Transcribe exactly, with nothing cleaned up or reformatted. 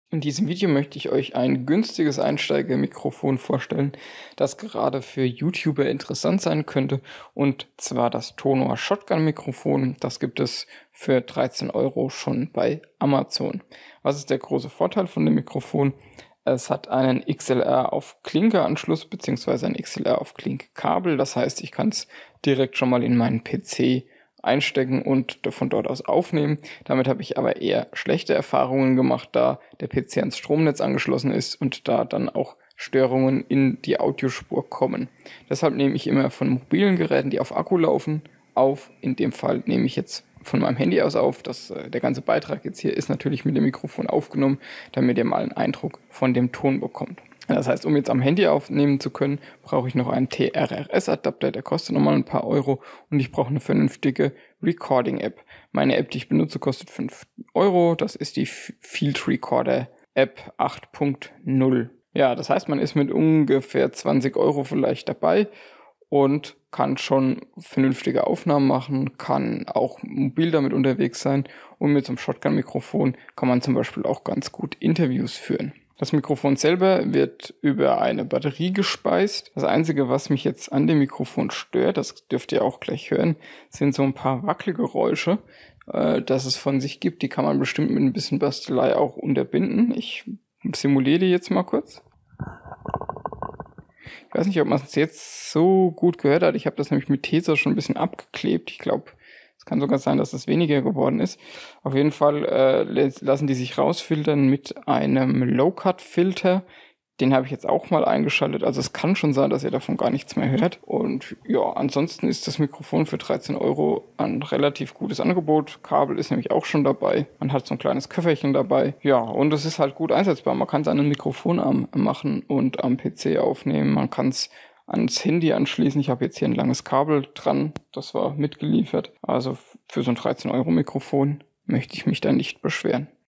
In diesem Video möchte ich euch ein günstiges Einsteigermikrofon vorstellen, das gerade für YouTuber interessant sein könnte, und zwar das Tonor Shotgun Mikrofon. Das gibt es für dreizehn Euro schon bei Amazon. Was ist der große Vorteil von dem Mikrofon? Es hat einen X L R auf Klinke-Anschluss bzw. ein X L R auf Klinke-Kabel. Das heißt, ich kann es direkt schon mal in meinen P C einstecken und von dort aus aufnehmen. Damit habe ich aber eher schlechte Erfahrungen gemacht, da der P C ans Stromnetz angeschlossen ist und da dann auch Störungen in die Audiospur kommen. Deshalb nehme ich immer von mobilen Geräten, die auf Akku laufen, auf. In dem Fall nehme ich jetzt von meinem Handy aus auf. Das, äh, der ganze Beitrag jetzt hier ist natürlich mit dem Mikrofon aufgenommen, damit ihr mal einen Eindruck von dem Ton bekommt. Das heißt, um jetzt am Handy aufnehmen zu können, brauche ich noch einen T R R S-Adapter, der kostet nochmal ein paar Euro, und ich brauche eine vernünftige Recording-App. Meine App, die ich benutze, kostet fünf Euro. Das ist die Field Recorder App acht Punkt null. Ja, das heißt, man ist mit ungefähr zwanzig Euro vielleicht dabei und kann schon vernünftige Aufnahmen machen, kann auch mobil damit unterwegs sein, und mit so einem Shotgun-Mikrofon kann man zum Beispiel auch ganz gut Interviews führen. Das Mikrofon selber wird über eine Batterie gespeist. Das Einzige, was mich jetzt an dem Mikrofon stört, das dürft ihr auch gleich hören, sind so ein paar Wackelgeräusche, äh, dass es von sich gibt. Die kann man bestimmt mit ein bisschen Bastelei auch unterbinden. Ich simuliere die jetzt mal kurz. Ich weiß nicht, ob man es jetzt so gut gehört hat. Ich habe das nämlich mit Tesa schon ein bisschen abgeklebt. Ich glaube, es kann sogar sein, dass es weniger geworden ist. Auf jeden Fall äh, lassen die sich rausfiltern mit einem Low-Cut-Filter. Den habe ich jetzt auch mal eingeschaltet. Also es kann schon sein, dass ihr davon gar nichts mehr hört. Und ja, ansonsten ist das Mikrofon für dreizehn Euro ein relativ gutes Angebot. Kabel ist nämlich auch schon dabei. Man hat so ein kleines Köfferchen dabei. Ja, und es ist halt gut einsetzbar. Man kann es an einen Mikrofonarm machen und am P C aufnehmen. Man kann es ans Handy anschließen. Ich habe jetzt hier ein langes Kabel dran, das war mitgeliefert. Also für so ein dreizehn Euro Mikrofon möchte ich mich da nicht beschweren.